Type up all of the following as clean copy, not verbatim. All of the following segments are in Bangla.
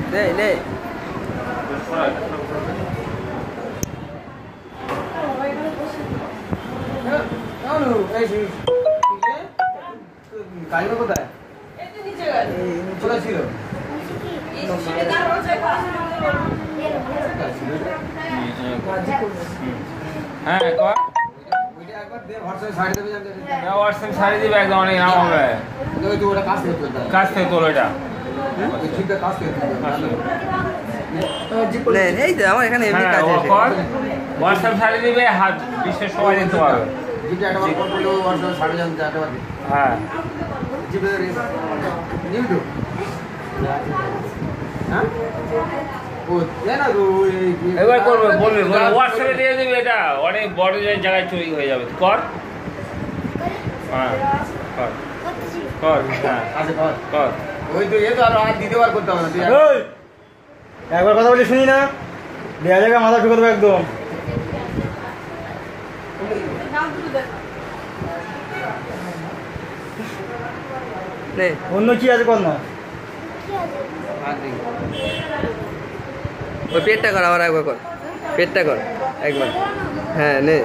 নে নে কালিমা কোথায়? কোথায় ছিল? হ্যাঁ হোয়াটসঅ্যাপ শাড়ি দিবে একদম অনেক নাম হবে কাছ থেকে তোলো এটা এই তো আমার এখানে এমনি কাজ আছে হোয়াটসঅ্যাপ শাড়ি দিবে হাত বিশ্বের সবাই দিতে পারবে হ্যাঁ এবার করবে বলবে হোয়াটসঅ্যাপে দিয়ে দেবে এটা অনেক বড় জায়গায় চুরি হয়ে যাবে কর হ্যাঁ কর কর হ্যাঁ কর ওই তো এ তো আর দ্বিতীয়বার করতে হবে না একবার কথা বলি শুনি না দেয়া জায়গা মাথা ঢুকে দেবো একদম অন্য কি আছে কর না ওই পেটটা কর আবার একবার কর পেটটা কর একবার হ্যাঁ নে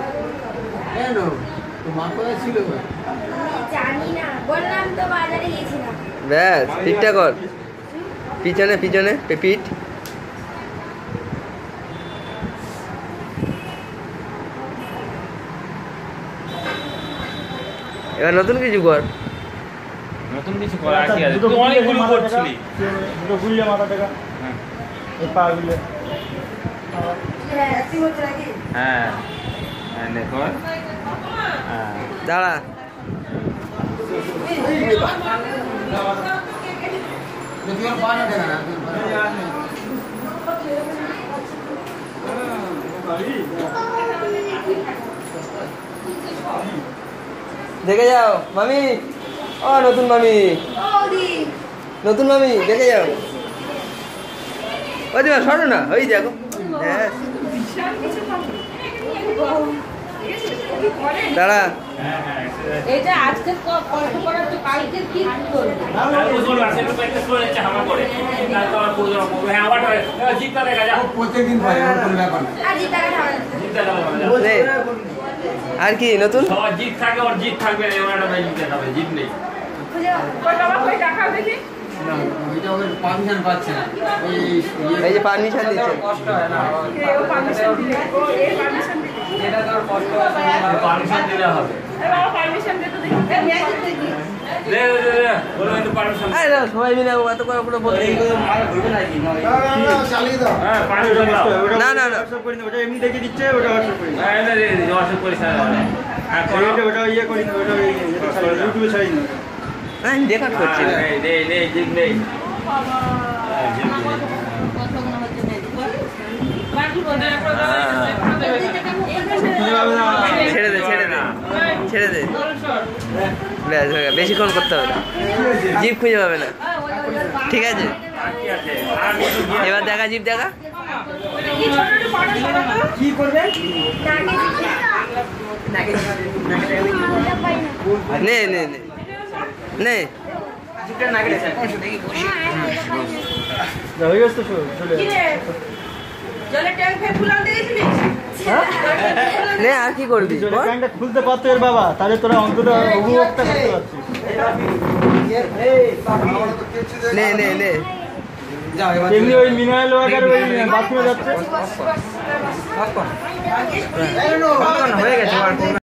ব্যাস পিঠটা কর পিছনে পিছনে পিঠ এবার নতুন কিছু কর নতুন কিছু করা কি আছে তুই অনেকগুলো করছিলি দুটো গুলিয়ে মাথা টাকা হ্যাঁ এই পা গুলিয়ে হ্যাঁ হ্যাঁ দেখো হ্যাঁ দাঁড়া দেখে যাও মামি ও নতুন মামি নতুন মামি দেখে যাও ওই দিবা সরো না ওই দেখো দাঁড়া এটা আজকে কষ্ট করার তো কালকে কি করবে প্রত্যেকদিন আর কি নতুন জিত থাকে ওর জিত থাকবে জিত নেই পারমিশন পাচ্ছে না এই যে পারমিশন দিচ্ছে পারমিশন দিলে হবে সবাই মিলে এত করে পুরো বলতে না না না ওটা এমনি দেখে দিচ্ছে ওটা হোয়াটসঅ্যাপ করিস ওটা ইয়ে করি ওটা ইউটিউবে ছাড়ি না আমি রেকর্ড করছি না ছেড়ে দে ছেড়ে দে ছেড়ে দে ব্যাস বেশিক্ষণ করতে হবে না জিপ খুঁজে পাবে না ঠিক আছে এবার দেখা জিপ দেখা কি করবে নে নে নে নে হয়ে গেছে তো চলে নে আর কি করবি ট্যাঙ্কটা খুলতে পারতো এর বাবা তাহলে তোরা অন্তত অভিযোগটা করতে পারছিস নে নে নে এমনি ওই মিনারেল ওয়াটার ওই বাথরুমে যাচ্ছে হয়ে গেছে